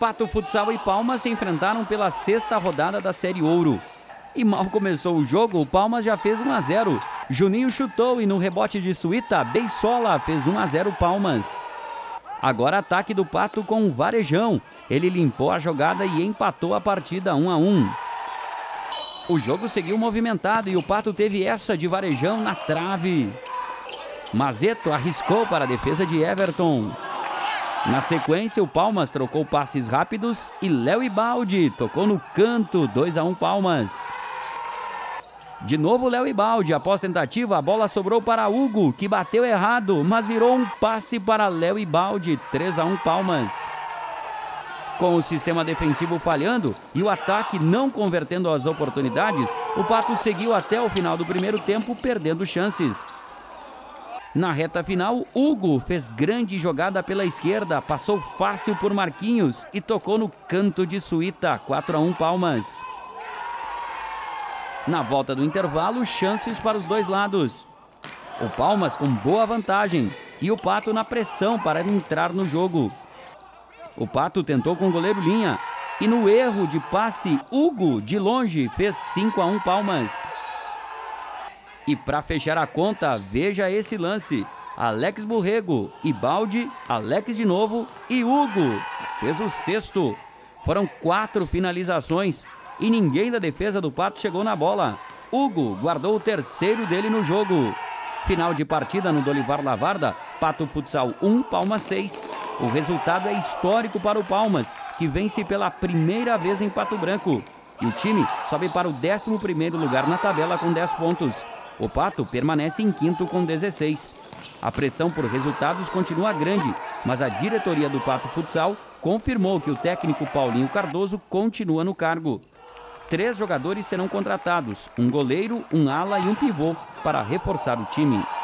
Pato Futsal e Palmas se enfrentaram pela 6ª rodada da Série Ouro. E mal começou o jogo, o Palmas já fez 1-0. Juninho chutou e no rebote de Suíta, Beisola fez 1-0 Palmas. Agora ataque do Pato com o Varejão. Ele limpou a jogada e empatou a partida 1-1. O jogo seguiu movimentado e o Pato teve essa de Varejão na trave. Mazeto arriscou para a defesa de Everton. Na sequência, o Palmas trocou passes rápidos e Léo Ibaldi tocou no canto, 2-1 Palmas. De novo Léo Ibaldi, após tentativa, a bola sobrou para Hugo, que bateu errado, mas virou um passe para Léo Ibaldi, 3-1 Palmas. Com o sistema defensivo falhando e o ataque não convertendo as oportunidades, o Pato seguiu até o final do primeiro tempo, perdendo chances. Na reta final, Hugo fez grande jogada pela esquerda, passou fácil por Marquinhos e tocou no canto de Suíta, 4-1 Palmas. Na volta do intervalo, chances para os dois lados. O Palmas com boa vantagem e o Pato na pressão para entrar no jogo. O Pato tentou com o goleiro Linha e no erro de passe, Hugo, de longe, fez 5-1 Palmas. E para fechar a conta, veja esse lance. Alex Borrego, Ibaldi, Alex de novo e Hugo fez o 6º. Foram 4 finalizações e ninguém da defesa do Pato chegou na bola. Hugo guardou o 3º dele no jogo. Final de partida no Dolivar Lavarda, Pato Futsal 1, Palmas 6. O resultado é histórico para o Palmas, que vence pela primeira vez em Pato Branco. E o time sobe para o 11º lugar na tabela com 10 pontos. O Pato permanece em 5º com 16. A pressão por resultados continua grande, mas a diretoria do Pato Futsal confirmou que o técnico Paulinho Cardoso continua no cargo. 3 jogadores serão contratados, um goleiro, um ala e um pivô, para reforçar o time.